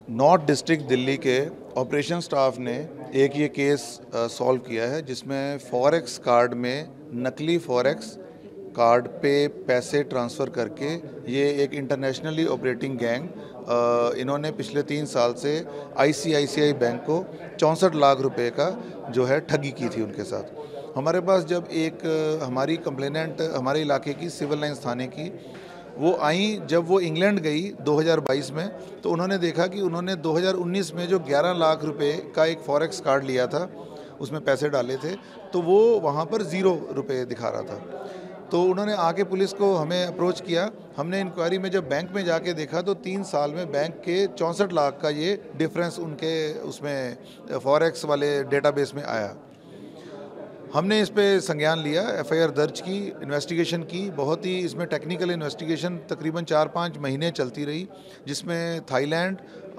North district Delhi के operation staff ने एक ये केस सॉल्व किया है जिसमें फॉरेक्स कार्ड में नकली फॉरेक्स कार्ड पे पैसे ट्रांसफ़र करके ये एक इंटरनेशनली ऑपरेटिंग गैंग इन्होंने पिछले 3 साल से आईसीआईसीआई बैंक को 64 लाख रुपए का जो है ठगी की थी उनके साथ। हमारे पास जब एक हमारी कंप्लेनेंट हमारे इलाके की सिविल लाइंस थाने की वो आई, जब वो इंग्लैंड गई 2022 में, तो उन्होंने देखा कि उन्होंने 2019 में जो 11 लाख रुपए का एक फॉरेक्स कार्ड लिया था, उसमें पैसे डाले थे, तो वो वहाँ पर 0 रुपये दिखा रहा था। तो उन्होंने आके पुलिस को हमें अप्रोच किया। हमने इंक्वायरी में जब बैंक में जाके देखा तो 3 साल में बैंक के 64 लाख का ये डिफरेंस उनके उसमें फॉरेक्स वाले डेटाबेस में आया। हमने इस पे संज्ञान लिया, एफआईआर दर्ज की, इन्वेस्टिगेशन की। बहुत ही इसमें टेक्निकल इन्वेस्टिगेशन तकरीबन 4-5 महीने चलती रही, जिसमें थाईलैंड,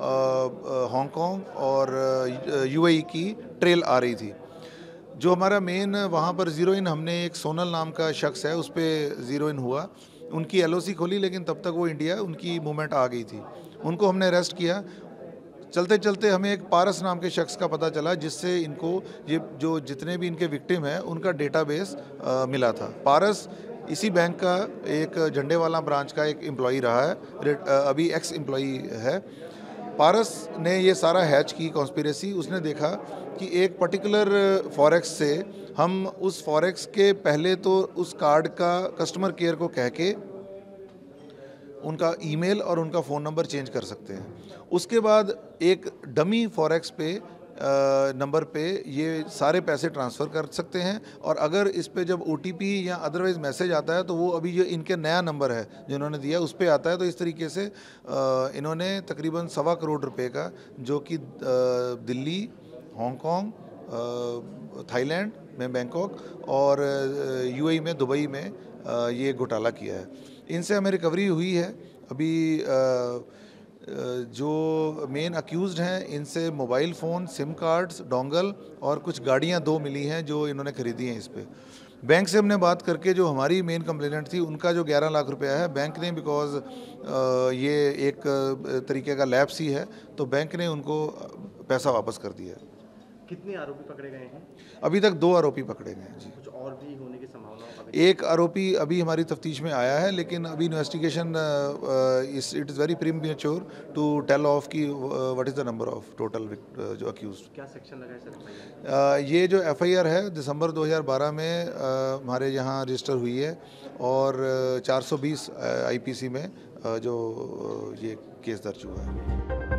हांगकांग और यूएई की ट्रेल आ रही थी। जो हमारा मेन वहाँ पर ज़ीरो इन, हमने एक सोनल नाम का शख्स है, उस पर ज़ीरो इन हुआ। उनकी एलओसी खोली, लेकिन तब तक वो इंडिया उनकी मूवमेंट आ गई थी। उनको हमने अरेस्ट किया। चलते चलते हमें एक पारस नाम के शख्स का पता चला, जिससे इनको ये जो जितने भी इनके विक्टिम हैं उनका डेटाबेस मिला था। पारस इसी बैंक का एक झंडेवाला ब्रांच का एक एम्प्लॉई रहा है, अभी एक्स एम्प्लॉई है। पारस ने ये सारा हैच की कॉन्स्पिरेसी। उसने देखा कि एक पर्टिकुलर फॉरेक्स से हम उस फॉरेक्स के पहले तो उस कार्ड का कस्टमर केयर को कह के उनका ईमेल और उनका फ़ोन नंबर चेंज कर सकते हैं। उसके बाद एक डमी फॉरेक्स पे नंबर पे ये सारे पैसे ट्रांसफ़र कर सकते हैं, और अगर इस पे जब ओटीपी या अदरवाइज़ मैसेज आता है तो वो अभी जो इनके नया नंबर है जो इन्होंने दिया उस पे आता है। तो इस तरीके से इन्होंने तकरीबन 1.25 करोड़ रुपए का, जो कि दिल्ली, हांगकांग, थाईलैंड में बैंकॉक और यूएई में दुबई में ये घोटाला किया है। इनसे हमें रिकवरी हुई है। अभी जो मेन अक्यूज़ड हैं, इनसे mobile phone, SIM cards, dongle और कुछ गाड़ियां 2 मिली हैं जो इन्होंने ख़रीदी हैं। इस पे बैंक से हमने बात करके, जो हमारी मेन कंप्लेनेंट थी, उनका जो 11 लाख रुपया है, बैंक ने, बिकॉज़ ये एक तरीके का लैप्स ही है, तो बैंक ने उनको पैसा वापस कर दिया है। कितने आरोपी पकड़े गए हैं? अभी तक 2 आरोपी पकड़े गए हैं जी। कुछ और भी होने की संभावना? एक आरोपी अभी हमारी तफ्तीश में आया है, लेकिन अभी investigation it is very premature to tell of कि what is the number of total जो अक्यूज्ड। क्या सेक्शन लगा है सर? ये जो एफआईआर है दिसंबर 2012 में हमारे यहाँ रजिस्टर हुई है, और 420 आईपीसी में जो ये केस दर्ज हुआ है।